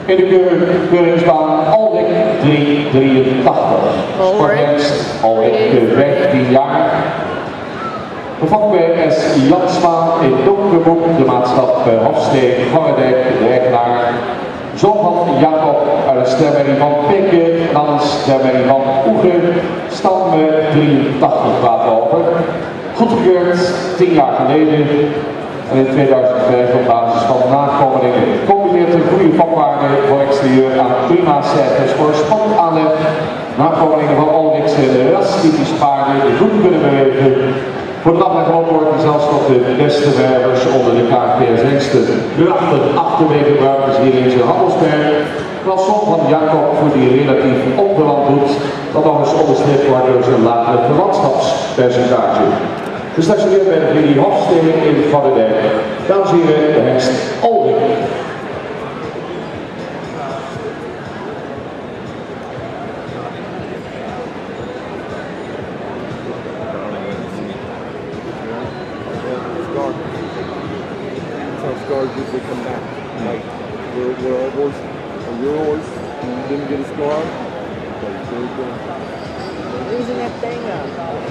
In de keuringsbaan Olrik 383. Sportmens Olrik 15 jaar. Gevangen bij S. Jansma in Donkerboek, de maatschap Hofstee, Gorredijk, de eigenaar. Zoon van Jacob uit de stemmerrie van Pikke, Hans stemmerrie van Oege, stam 83 kwaad over. Goedgekeurd 10 jaar geleden en in 2005 op basis van nakomelingen. Combineert een goede vakwaarde voor exterieur aan prima cijfers voor spontane nakomelingen van Olrik's rastypisch paarden die goed kunnen bewegen. Voor de dag wordt hij zelfs tot de beste wervers onder de KPS hengsten. Prachtig achterwegenbuikers hier in zijn handelsperk. Terwijl som van Jacob voor die relatief onverwant doet, dat nog eens onderstreept wordt door zijn lagere verwantschapspercentage. We straks weer bij de familie Hofstee in Gorredijk. Dames en heren, de hengst Olrik. Scars usually come back. Like we're our horse, or your horse, and you didn't get a scar. Using that thing up.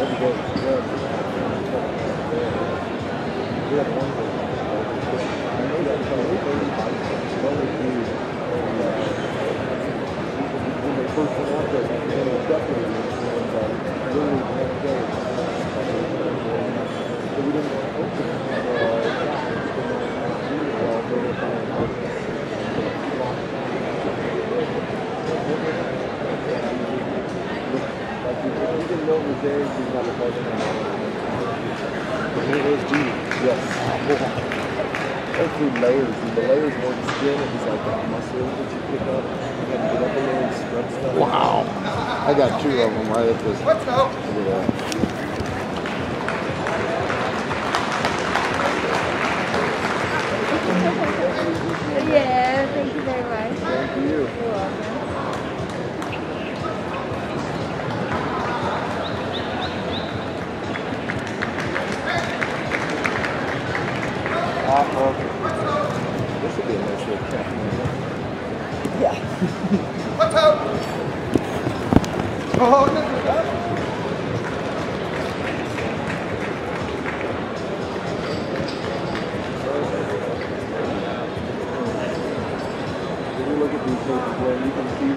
Yes. That's through layers. And the layers weren't skin, it was like that muscle that you pick up. You had to get up in there and scrub stuff. Wow. I got 2 of them right at this. What's up? Look at that. Yeah, thank you very much. Thank you. You're welcome. This would be a nice little cat. Yeah. What's up? Oh, no. When you look at these horses, you can see